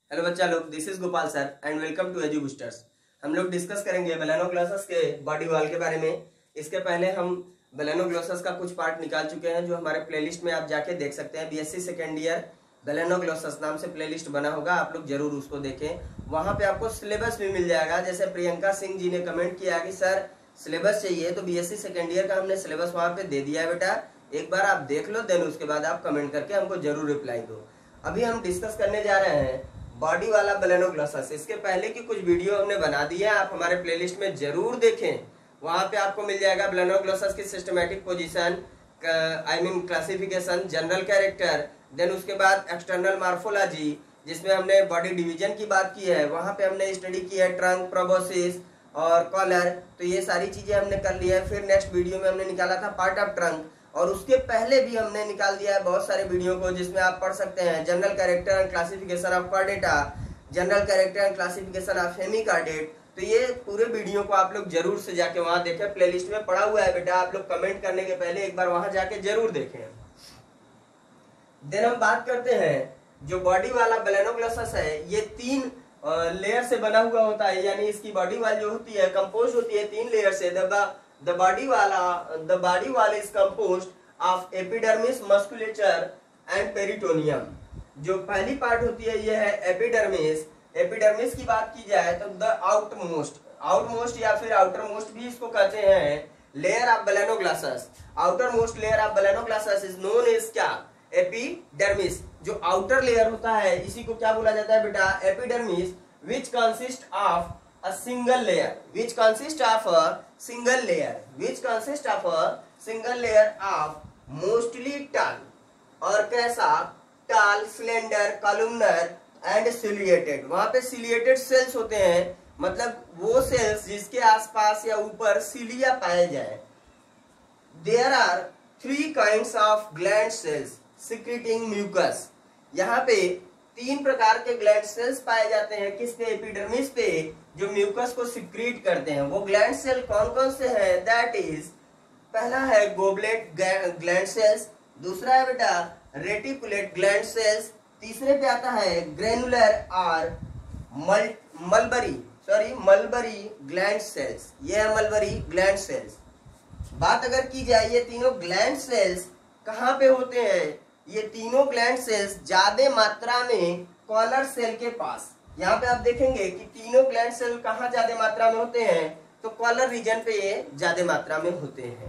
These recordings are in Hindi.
हेलो बच्चा लोग, this is Gopal sir and welcome to Edu Boosters. हम लोग डिस्कस करेंगे बेलेनोग्लोसस के बॉडी वॉल के बारे में। इसके पहले हम बेलेनोग्लोसस का कुछ पार्ट निकाल चुके हैं जो हमारे प्लेलिस्ट में आप जाके देख सकते हैं। बीएससी सेकेंड ईयर बेलेनोग्लोसस नाम से प्लेलिस्ट बना होगा, आप लोग जरूर उसको देखें। वहां पे आपको सिलेबस भी मिल जाएगा। जैसे प्रियंका सिंह जी ने कमेंट किया कि सर सिलेबस चाहिए, तो बीएससी सेकेंड ईयर का हमने सिलेबस वहां पे दे दिया है बेटा, एक बार आप देख लो, देन उसके बाद आप कमेंट करके हमको जरूर रिप्लाई दो। अभी हम डिस्कस करने जा रहे हैं बॉडी वाला बेलेनोग्लोसस। इसके पहले की कुछ वीडियो हमने बना दी है, आप हमारे प्लेलिस्ट में जरूर देखें। वहां पे आपको मिल जाएगा बेलेनोग्लोसस की systematic position, I mean classification, general character, then उसके बाद एक्सटर्नल मार्फोलॉजी, जिसमें हमने बॉडी डिवीजन की बात की है। वहां पे हमने स्टडी की है ट्रंक, प्रोबोसिस और कॉलर, तो ये सारी चीजें हमने कर ली है। फिर नेक्स्ट वीडियो में हमने निकाला था पार्ट ऑफ ट्रंक, और उसके पहले भी हमने निकाल दिया है बहुत सारे वीडियो को, जिसमें आप पढ़ सकते हैं general character and classification of Chordata, general character and classification of hemichordate. तो ये पूरे वीडियो को आप लोग जरूर से जाके वहां देखें, प्लेलिस्ट में पड़ा हुआ है बेटा, आप लोग कमेंट करने के पहले एक बार वहां जाके जरूर देखें। देन हम बात करते हैं जो बॉडी वाला बेलेनोग्लोसस है, ये 3 लेयर से बना हुआ होता है, यानी इसकी बॉडी वाल जो होती है कंपोज होती है 3 लेयर से। The body wall is composed of epidermis, musculature and peritoneum। जो पहली पार्ट होती है ये है एपिडर्मिस। एपिडर्मिस की बात की जाए तो द आउटमोस्ट या फिर आउटर मोस्ट भी इसको कहते हैं layer of Balanoglossus. Outermost layer of Balanoglossus is known as क्या? एपिडर्मिस। जो आउटर लेयर होता है इसी को क्या बोला जाता है बेटा? Epidermis, which consists of a single layer of mostly tall, और कैसा? tall, slender, columnar and ciliated। वहां पे ciliated cells होते हैं, मतलब वो सेल्स जिसके आसपास या ऊपर सिलिया पाए जाए। There are 3 kinds of gland cells secreting mucus। यहाँ पे 3 प्रकार के ग्लैंड सेल्स पाए जाते हैं, किस पे? एपिडर्मिस पे, जो म्यूकस को सिक्रीट करते हैं। वो ग्लैंड सेल कौन कौन से हैं? दैट इज, पहला है गोबलेट ग्लैंड सेल्स, दूसरा है बेटा रेटिकुलेट ग्लैंड सेल्स, तीसरे पे आता है ग्रेनुलर और मलबरी ग्लैंड सेल्स। ये है मलबरी ग्लैंड सेल्स। बात अगर की जाए ये तीनों ग्लैंड सेल्स कहाँ पे होते हैं, ये तीनों ग्लैंड सेल्स ज्यादा मात्रा में कॉलर सेल के पास। यहाँ पे आप देखेंगे कि तीनों ग्लैंड सेल कहाँ ज्यादा मात्रा में होते हैं, तो कॉलर रीजन पे ये ज्यादा मात्रा में होते हैं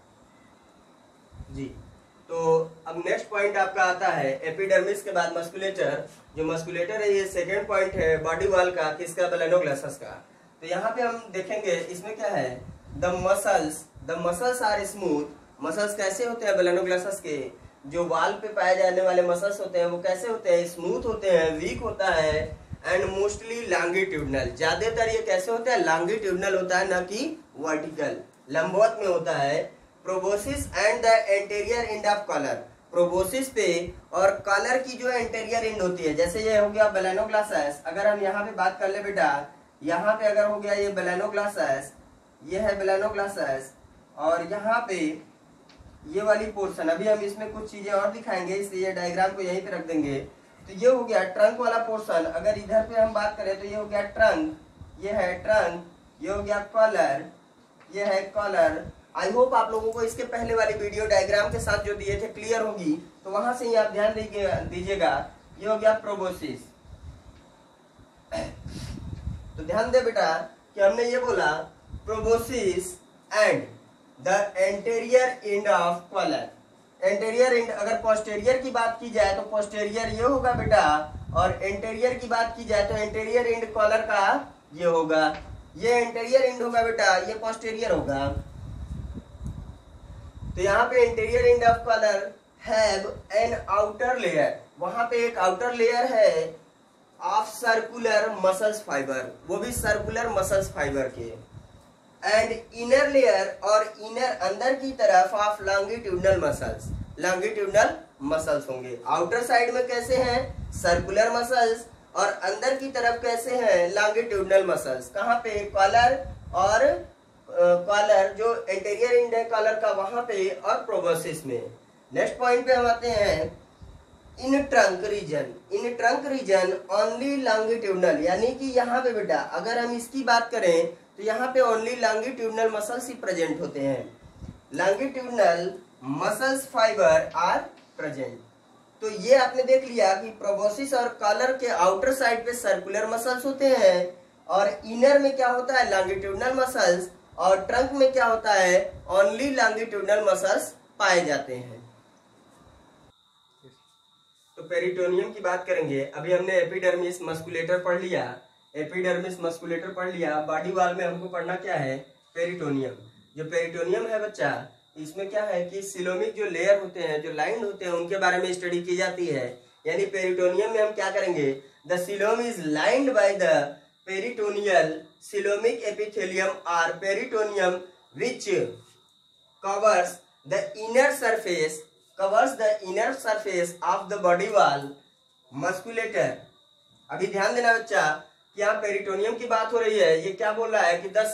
जी। तो अब नेक्स्ट पॉइंट आपका आता है एपिडर्मिस के बाद मस्कुलेटर। जो मस्कुलेटर है ये सेकेंड पॉइंट है बॉडी वॉल का, किसका? बेलेनोग्लोसस का। तो यहाँ पे हम देखेंगे इसमें क्या है, the muscles are smooth. Muscles कैसे होते हैं बेलेनोग्लोसस के? जो वाल पे पाए जाने वाले मसल्स होते हैं वो कैसे होते हैं? स्मूथ होते हैं, वीक होता है, एंड मोस्टली लॉन्गिट्यूडनल। ज्यादातर ये कैसे होता है? लॉन्गिट्यूडनल होता है, न कि वर्टिकल, लंबवत में होता है। Proboscis and the anterior end of collar. Proboscis पे और कॉलर की जो एंटीरियर एंड होती है, जैसे ये हो गया बेलेनोग्लोसस। अगर हम यहाँ पे बात कर ले बेटा, यहाँ पे अगर हो गया ये बेलेनोग्लोसस, ये है बेलेनोग्लोसस, और यहाँ पे ये वाली पोर्शन, अभी हम इसमें कुछ चीजें और दिखाएंगे, इसलिए डायग्राम को यहीं पे रख देंगे। तो ये हो गया ट्रंक वाला पोर्शन। अगर इधर पे हम बात करें तो ये हो गया ट्रंक, ये है ट्रंक, ये हो गया कॉलर, ये है कॉलर। आई होप आप लोगों को इसके पहले वाली वीडियो डायग्राम के साथ जो दिए थे क्लियर होगी, तो वहां से ही आप ध्यान दीजिएगा। ये हो गया प्रोबोसिस। तो ध्यान दे बेटा कि हमने ये बोला proboscis and the anterior end of collar. Anterior end, अगर पोस्टेरियर की बात की जाए तो पोस्टेरियर ये होगा बेटा, और एंटीरियर की बात की जाए तो एंटीरियर एंड कॉलर का ये होगा। ये एंटीरियर एंड होगा बेटा, ये पोस्टेरियर होगा। तो यहाँ पे anterior end of collar have an outer layer, वहां पे एक आउटर लेयर है ऑफ सर्कुलर मसल्स फाइबर, वो भी सर्कुलर मसल्स फाइबर के, एंड इनर लेयर, और इनर अंदर की तरफ ऑफ लॉन्गिट्यूडनल मसल्स होंगे। आउटर साइड में कैसे हैं? सर्कुलर मसल्स, और अंदर की तरफ कैसे हैं? Longitudinal muscles. कहाँ पे? कॉलर, और कॉलर जो एंटीरियर एंड है कॉलर का वहां पे, और प्रोबोसिस में। नेक्स्ट पॉइंट पे हम आते हैं in trunk region only longitudinal, यानी कि यहाँ पे बेटा अगर हम इसकी बात करें तो यहाँ पे ओनली लॉन्गिट्यूडनल मसल्स ही प्रेजेंट होते हैं, longitudinal muscles fiber are present. तो ये आपने देख लिया कि प्रोबोसिस और कॉलर के आउटर साइड पे सर्कुलर मसल्स होते हैं और इनर में क्या होता है लॉन्गिट्यूडनल मसल्स, और ट्रंक में क्या होता है ओनली लॉन्गिट्यूडनल मसल्स पाए जाते हैं। तो पेरिटोनियम की बात करेंगे। अभी हमने एपिडर्मिस मस्कुलेटर पढ़ लिया, बॉडी वॉल में हमको पढ़ना क्या है पेरिटोनियम। जो पेरिटोनियम है बच्चा, इसमें क्या है कि सिलोमिक जो लेयर होते हैं, जो लाइन होते हैं, उनके बारे में स्टडी की जाती है। यानी पेरिटोनियम में हम क्या करेंगे, the coelom is lined by the peritoneal coelomic epithelium or peritoneum which covers the inner surface of the body wall musculature. अभी ध्यान देना बच्चा कि यहाँ पेरिटोनियम की बात हो रही है। ये क्या बोल रहा है कि the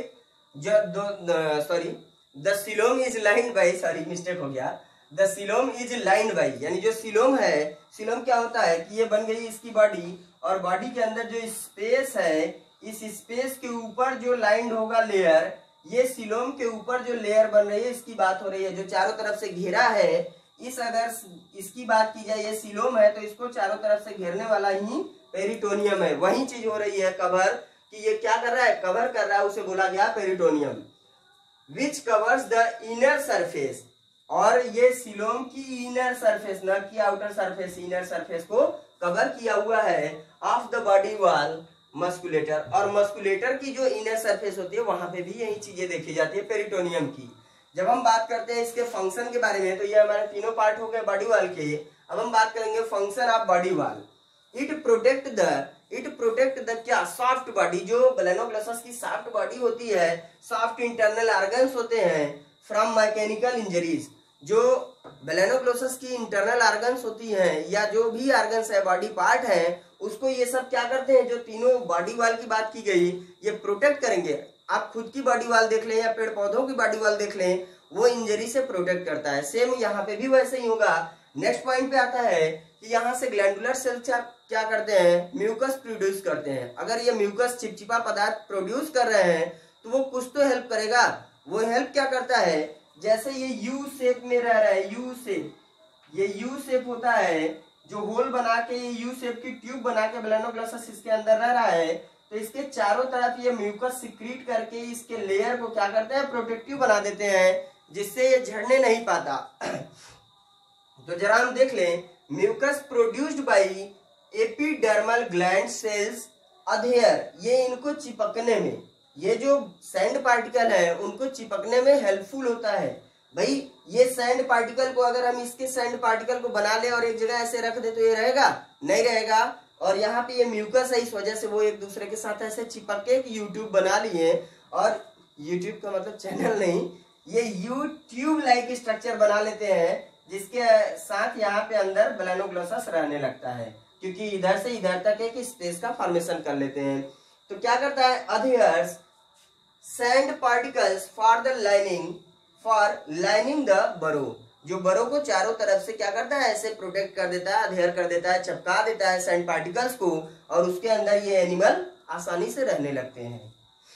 coelom is lined by, mistake हो गया, the coelom is lined by, यानी जो सिलोम है, सिलोम क्या होता है कि ये बन गई इसकी बॉडी, और बॉडी के अंदर जो स्पेस है, इस स्पेस के ऊपर जो लाइंड होगा लेयर, ये सिलोम के ऊपर जो लेयर बन रही है इसकी बात हो रही है, जो चारों तरफ से घेरा है। अगर इसकी बात की जाए, ये सिलोम है तो इसको चारों तरफ से घेरने वाला ही पेरिटोनियम है। वही चीज हो रही है कवर, कि ये क्या कर रहा है कवर कर रहा है, उसे बोला गया peritoneum. Which covers the inner surface, और ये सिलोम की इनर सरफेस, न कि आउटर सरफेस, इनर सरफेस को कवर किया हुआ है of the body wall musculature. और मस्कुलेटर की जो इनर सरफेस होती है वहां पे भी यही चीजें देखी जाती है पेरिटोनियम की। जब हम बात करते हैं इसके फंक्शन के बारे में, तो ये हमारे तीनों पार्ट हो गए बॉडी वॉल के। अब हम बात करेंगे function of body wall. It protect the क्या सॉफ्ट बॉडी, जो बेलेनोग्लोसस की सॉफ्ट बॉडी होती है, सॉफ्ट इंटरनल ऑर्गन्स होते हैं फ्रॉम मैकेनिकल इंजरीज। जो बेलेनोग्लोसस की इंटरनल ऑर्गन्स होती हैं, या जो भी ऑर्गन्स है, बॉडी पार्ट है, उसको ये सब क्या करते हैं, जो तीनों बॉडी वॉल की बात की गई, ये प्रोटेक्ट करेंगे। आप खुद की बॉडी वॉल देख लें या पेड़ पौधों की बॉडी वॉल देख लें, वो इंजरी से प्रोटेक्ट करता है। सेम यहाँ पे भी वैसे ही होगा। नेक्स्ट पॉइंट पे आता है कि यहाँ से ग्लैंडुलर सेल्स क्या करते हैं, म्यूकस प्रोड्यूस करते हैं। अगर ये म्यूकस चिपचिपा पदार्थ प्रोड्यूस कर रहे हैं तो वो कुछ तो हेल्प करेगा। वो हेल्प क्या करता है, जैसे ये यू शेप में रह रहा है, ये यू शेप होता है, जो होल बना के ये यू शेप की ट्यूब बना के बेलेनोग्लोसस इसके अंदर रह रहा है, तो इसके चारों तरफ ये म्यूकस सिक्रीट करके इसके लेयर को क्या करते हैं, प्रोटेक्टिव बना देते हैं, जिससे ये झड़ने नहीं पाता। तो जरा हम देख लें, mucus produced by epidermal gland cells adhere, ये इनको चिपकने में, ये जो सैंड पार्टिकल है उनको चिपकने में हेल्पफुल होता है। भाई ये सैंड पार्टिकल को अगर हम इसके सैंड पार्टिकल को बना ले और एक जगह ऐसे रख दे तो ये रहेगा नहीं रहेगा। और यहाँ पे ये म्यूकस है, इस वजह से वो एक दूसरे के साथ ऐसे चिपक के यूट्यूब बना लिए, और यूट्यूब का मतलब चैनल नहीं, ये यूट्यूब लाइक स्ट्रक्चर बना लेते हैं, जिसके साथ यहाँ पे अंदर बेलेनोग्लोसस रहने लगता है, क्योंकि इधर से इधर तक एक स्पेस का फॉर्मेशन कर लेते हैं। तो क्या करता है, adheres sand particles for lining the burrow, जो बरो को चारों तरफ से क्या करता है, ऐसे प्रोटेक्ट कर देता है, अधेयर कर देता है, चिपका देता है सैंड पार्टिकल्स को, और उसके अंदर ये एनिमल आसानी से रहने लगते हैं।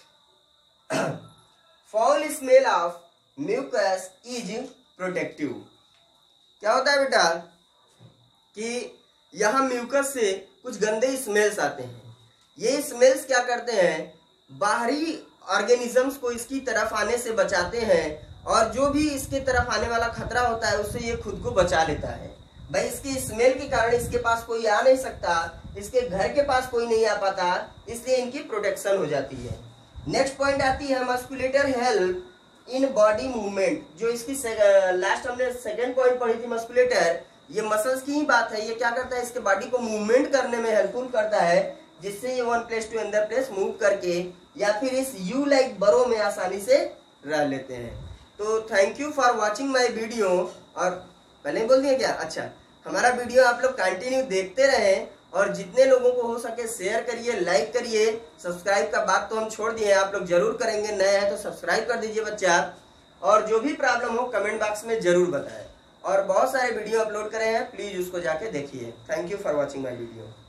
Foul smell of mucus is protective. क्या होता है बेटा कि यहाँ म्यूकस से कुछ गंदे स्मेल्स आते हैं। ये स्मेल्स क्या करते हैं, बाहरी ऑर्गेनिजम्स को इसकी तरफ आने से बचाते हैं, और जो भी इसके तरफ आने वाला खतरा होता है उससे ये खुद को बचा लेता है। भाई इसकी स्मेल के कारण इसके पास कोई आ नहीं सकता, इसके घर के पास कोई नहीं आ पाता, इसलिए इनकी प्रोटेक्शन हो जाती है। नेक्स्ट पॉइंट आती है musculature help in body movement. जो इसकी लास्ट हमने सेकेंड पॉइंट पढ़ी थी मस्कुलेटर, ये मसल्स की ही बात है। ये क्या करता है, इसके बॉडी को मूवमेंट करने में हेल्पफुल करता है, जिससे ये one place to another place move करके या फिर इस यू लाइक बरो में आसानी से रह लेते हैं। तो thank you for watching my video. और पहले ही बोल दिया क्या, अच्छा, हमारा वीडियो आप लोग कंटिन्यू देखते रहें, और जितने लोगों को हो सके शेयर करिए, लाइक करिए। सब्सक्राइब का बात तो हम छोड़ दिए, आप लोग जरूर करेंगे, नए हैं तो सब्सक्राइब कर दीजिए बच्चा। और जो भी प्रॉब्लम हो कमेंट बॉक्स में जरूर बताएं। और बहुत सारे वीडियो अपलोड करे हैं, प्लीज उसको जाके देखिए। Thank you for watching my video.